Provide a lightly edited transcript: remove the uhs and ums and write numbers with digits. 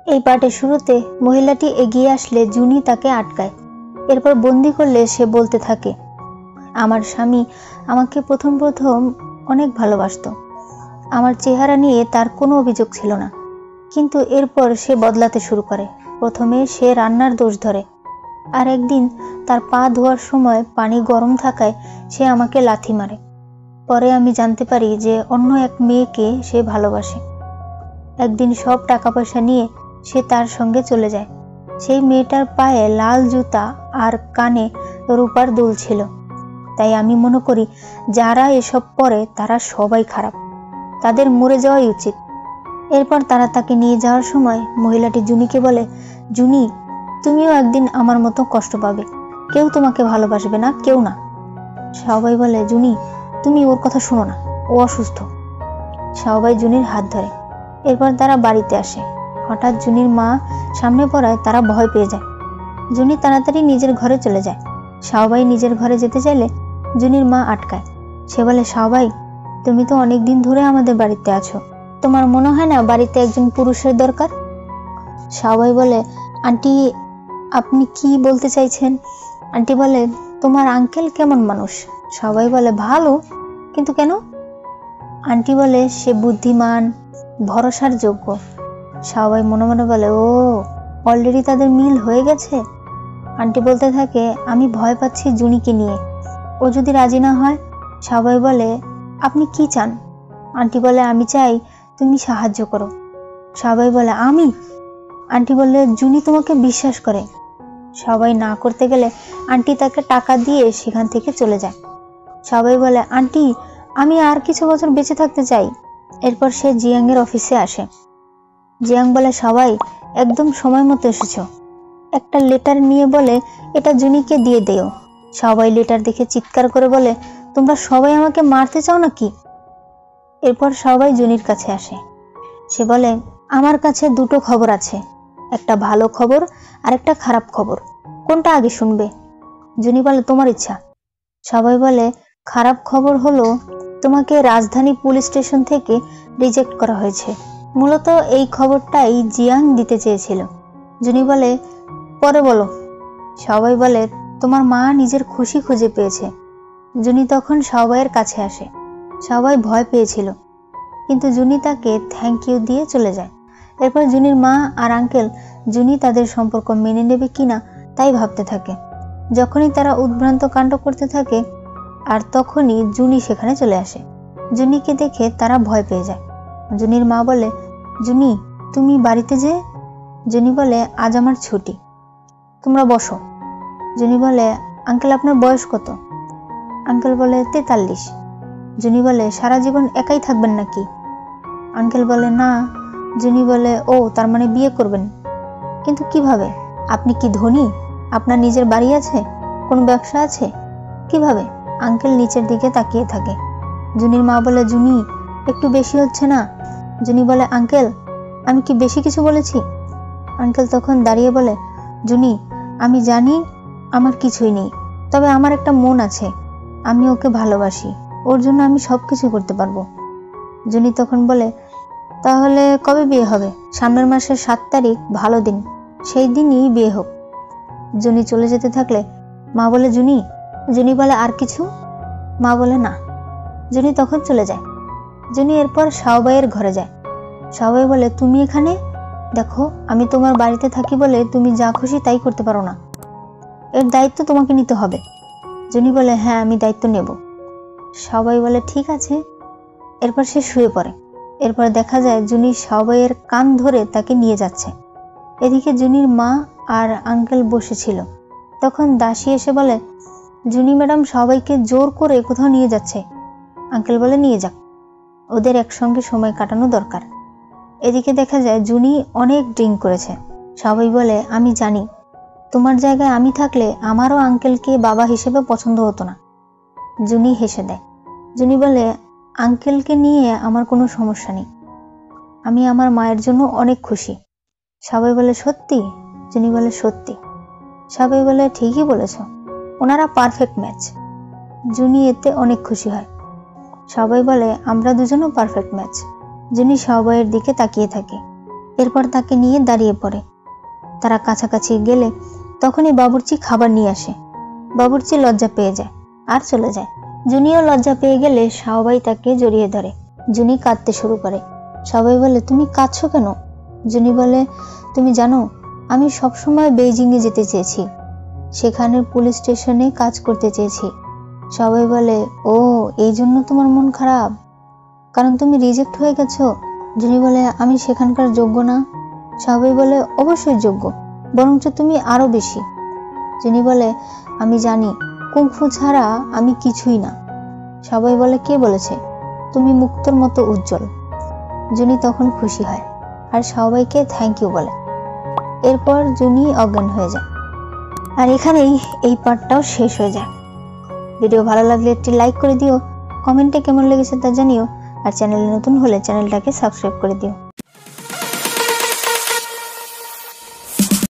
এই পার্টের শুরুতে মহিলাটি এগিয়ে আসলে জুনি তাকে আটকায়। এরপর বন্দি করলে সে বলতে থাকে, আমার স্বামী আমাকে প্রথম অনেক ভালোবাসতো। আমার চেহারা নিয়ে তার কোনো অভিযোগ ছিল না, কিন্তু এরপর সে বদলাতে শুরু করে। প্রথমে সে রান্নার দোষ ধরে, আর একদিন তার পা ধোয়ার সময় পানি গরম থাকায় সে আমাকে লাথি মারে। পরে আমি জানতে পারি যে অন্য এক মেয়েকে সে ভালোবাসে। একদিন সব টাকা পয়সা নিয়ে সে তার সঙ্গে চলে যায়। সেই মেয়েটার পায়ে লাল জুতা আর কানে রূপার দুল ছিল। তাই আমি মনে করি যারা এসব পরে তারা সবাই খারাপ, তাদের মরে যাওয়াই উচিত। এরপর তারা তাকে নিয়ে যাওয়ার সময় মহিলাটি জুনিকে বলে, জুনি, তুমিও একদিন আমার মতো কষ্ট পাবে, কেউ তোমাকে ভালোবাসবে না, কেউ না। সবাই বলে, জুনি তুমি ওর কথা শোনো না, ও অসুস্থ। সবাই জুনির হাত ধরে। এরপর তারা বাড়িতে আসে। হঠাৎ জুনির মা সামনে পড়ায় তারা ভয় পেয়ে যায়। জুনি তাড়াতাড়ি নিজের ঘরে চলে যায়। সবাই নিজের ঘরে যেতে চাইলে জুনির মা আটকায়। সে বলে, সবাই, তুমি তো অনেকদিন ধরে আমাদের বাড়িতে আছো, তোমার মনে হয় না বাড়িতে একজন পুরুষের দরকার? সবাই বলে, আন্টি আপনি কি বলতে চাইছেন? আন্টি বলে, তোমার আঙ্কেল কেমন মানুষ? সবাই বলে, ভালো, কিন্তু কেন? আন্টি বলে, সে বুদ্ধিমান, ভরসার যোগ্য। সবাই মনে মনে বলে, ও অলরেডি তাদের মিল হয়ে গেছে। আন্টি বলতে থাকে, আমি ভয় পাচ্ছি জুনিকে নিয়ে, ও যদি রাজি না হয়। সবাই বলে, আপনি কি চান? আন্টি বলে, আমি চাই তুমি সাহায্য করো। সবাই বলে, আমি? আন্টি বললে, জুনি তোমাকে বিশ্বাস করে। সবাই না করতে গেলে আন্টি তাকে টাকা দিয়ে সেখান থেকে চলে যায়। সবাই বলে, আন্টি আমি আর কিছু বছর বেঁচে থাকতে চাই। এরপর সে জিয়াং এর অফিসে আসে। জিয়াং বলে, সবাই একদম সময় মতো এসেছো। একটা লেটার নিয়ে বলে, এটা জুনিকে দিয়ে দেও। সবাই লেটার দেখে চিৎকার করে বলে, তোমরা সবাই আমাকে মারতে চাও নাকি? এরপর সবাই জুনির কাছে আসে। সে বলে, আমার কাছে দুটো খবর আছে, একটা ভালো খবর আর একটা খারাপ খবর, কোনটা আগে শুনবে? জুনি বলে, তোমার ইচ্ছা। সবাই বলে, খারাপ খবর হলো তোমাকে রাজধানী পুলিশ স্টেশন থেকে রিজেক্ট করা হয়েছে। মূলত এই খবরটাই জিয়াং দিতে চেয়েছিল। জুনি বলে, পরে বলো। সবাই বলে, তোমার মা নিজের খুশি খুঁজে পেয়েছে। জুনি তখন সবাইয়ের কাছে আসে। সবাই ভয় পেয়েছিল, কিন্তু জুনি তাকে থ্যাংক ইউ দিয়ে চলে যায়। এরপর জুনির মা আর আঙ্কেল জুনি তাদের সম্পর্ক মেনে নেবে কিনা তাই ভাবতে থাকে। যখনই তারা উদ্ভ্রান্ত কাণ্ড করতে থাকে, আর তখনই জুনি সেখানে চলে আসে। জুনিকে দেখে তারা ভয় পেয়ে যায়। জুনির মা বলে, জুনি তুমি বাড়িতে যে? জুনি বলে, আজ আমার ছুটি, তোমরা বসো। জুনি বলে, আঙ্কেল আপনার বয়স কত? আঙ্কেল বলে, 43। জুনি বলে, সারা জীবন একাই থাকবেন নাকি? আঙ্কেল বলে, না। জুনি বলে, ও তার মানে বিয়ে করবেন, কিন্তু কিভাবে? আপনি কি ধনী? আপনার নিজের বাড়ি আছে? কোন ব্যবসা আছে? কিভাবে? আঙ্কেল নিচের দিকে তাকিয়ে থাকে। জুনির মা বলে, জুনি একটু বেশি হচ্ছে না? জুনি বলে, আঙ্কেল আমি কি বেশি কিছু বলেছি? আঙ্কেল তখন দাঁড়িয়ে বলে, জুনি আমি জানি আমার কিছুই নেই, তবে আমার একটা মন আছে, আমি ওকে ভালোবাসি, ওর জন্য আমি সবকিছু করতে পারবো। জুনি তখন বলে, তাহলে কবে বিয়ে হবে? সামনের মাসের 7 তারিখ ভালো দিন, সেই দিনই বিয়ে হোক। জুনি চলে যেতে থাকলে মা বলে, জুনি? জুনি বলে, আর কিছু? মা বলে, না। জুনি তখন চলে যায়। জুনি এরপর সবাইয়ের ঘরে যায়। সবাই বলে, তুমি এখানে? দেখো আমি তোমার বাড়িতে থাকি বলে তুমি যা খুশি তাই করতে পারো না, এর দায়িত্ব তোমাকে নিতে হবে। জুনি বলে, হ্যাঁ আমি দায়িত্ব নেব। সবাই বলে, ঠিক আছে। এরপর সে শুয়ে পড়ে। এরপর দেখা যায় জুনি সবাইয়ের কান ধরে তাকে নিয়ে যাচ্ছে। এদিকে জুনির মা আর আঙ্কেল বসেছিল। তখন দাসী এসে বলে, জুনি ম্যাডাম সবাইকে জোর করে কোথাও নিয়ে যাচ্ছে। আঙ্কেল বলে, নিয়ে যাক, ওদের একসঙ্গে সময় কাটানো দরকার। এদিকে দেখা যায় জুনি অনেক ড্রিঙ্ক করেছে। সবাই বলে, আমি জানি, তোমার জায়গায় আমি থাকলে আমারও আঙ্কেলকে বাবা হিসেবে পছন্দ হতো না। জুনি হেসে দেয়। জুনি বলে, আঙ্কেলকে নিয়ে আমার কোনো সমস্যা নেই, আমি আমার মায়ের জন্য অনেক খুশি। সবাই বলে, সত্যি? জুনি বলে, সত্যি। সবাই বলে, ঠিকই বলেছ, ওনারা পারফেক্ট ম্যাচ। জুনি এতে অনেক খুশি হয়। সবাই বলে, আমরা দুজনও পারফেক্ট ম্যাচ। জুনি সবাইয়ের দিকে তাকিয়ে থাকে। এরপর তাকে নিয়ে দাঁড়িয়ে পড়ে। তারা কাছাকাছি গেলে তখনই বাবুর্চি খাবার নিয়ে আসে। বাবুর্চি লজ্জা পেয়ে যায় আর চলে যায়। জুনিও লজ্জা পেয়ে গেলে সবাই তাকে জড়িয়ে ধরে। জুনি কাঁদতে শুরু করে। সবাই বলে, তুমি কাঁদছো কেন? জুনি বলে, তুমি জানো, আমি সবসময় বেইজিংয়ে যেতে চেয়েছি, সেখানের পুলিশ স্টেশনে কাজ করতে চেয়েছি। সবাই বলে, ও এই জন্য তোমার মন খারাপ, কারণ তুমি রিজেক্ট হয়ে গেছো? জুনি বলে, আমি সেখানকার যোগ্য না। সবাই বলে, অবশ্যই যোগ্য, বরঞ্চ তুমি আরো বেশি। জুনি বলে, আমি জানি কুংফু ছাড়া আমি কিছুই না। সবাই বলে, কে বলেছে? তুমি মুক্তোর মতো উজ্জ্বল। জুনি তখন খুশি হয় আর সবাইকে থ্যাংক ইউ বলে। এরপর জুনি অজ্ঞান হয়ে যায়। আর এখানেই এই পার্টটাও শেষ হয়ে যায়। ভিডিও ভালো লাগলে একটি লাইক করে দিও, কমেন্টে কেমন লেগেছে তা জানিও, আর চ্যানেলে নতুন হলে চ্যানেলটাকে সাবস্ক্রাইব করে দিও।